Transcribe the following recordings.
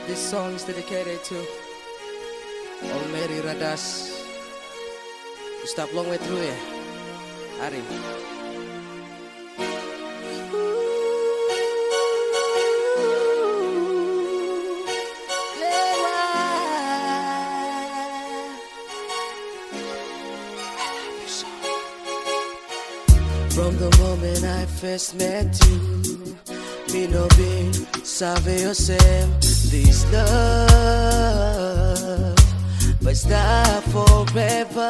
This song is dedicated to all Mary Radas. Stop long way through ya, Ari. From the moment I first met you, me no been sabe o same. This love but stop forever.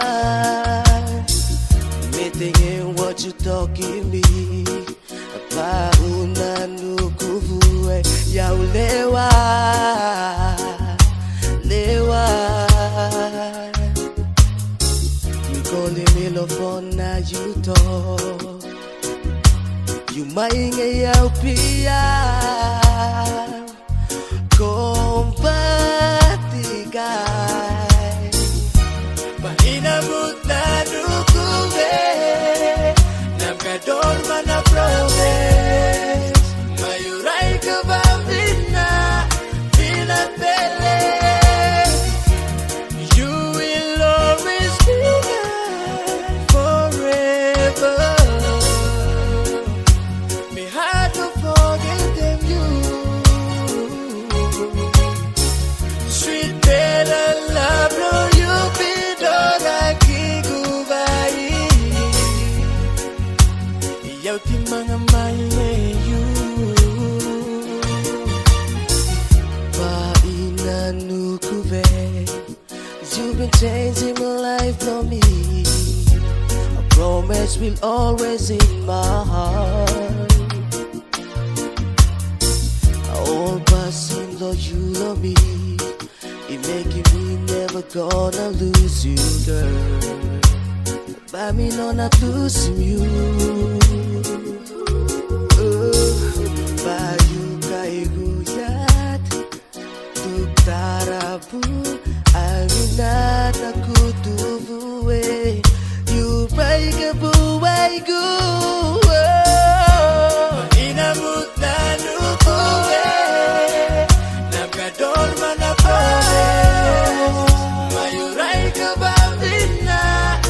Me thinking what you talking me about unanukuvuwe ya ulewa lewa. You calling me love phone now you talk. You mainge ya pia kompatigai Paina mutna nukuve Namkador mana proves Mayurai kababina Bila pele You will always be there forever. Mga you Painanukuve. You've been changing my life for me. A promise will always in my heart. All passing Lord, you love me. It making me never gonna lose you, girl. But me no not losing you. Bayu kaiguyat Tuktarabu Aminat aku tubuwe You baikabu waigu Inamut na nukuwe Namkador mana proves Mayuray kababina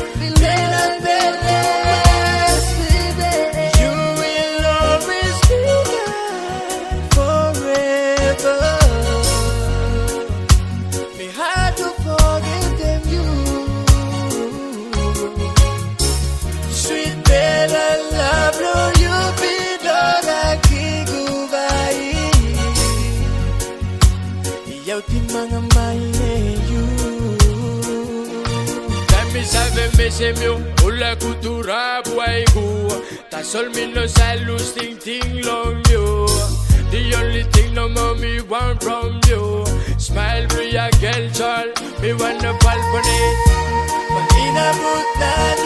Mese meu, ula kutura buaigu. Ta sol me no salus ting ting long you. The only thing no more me want from you. Smile, bria, girl, child. Me wanna fall for it. But in a mood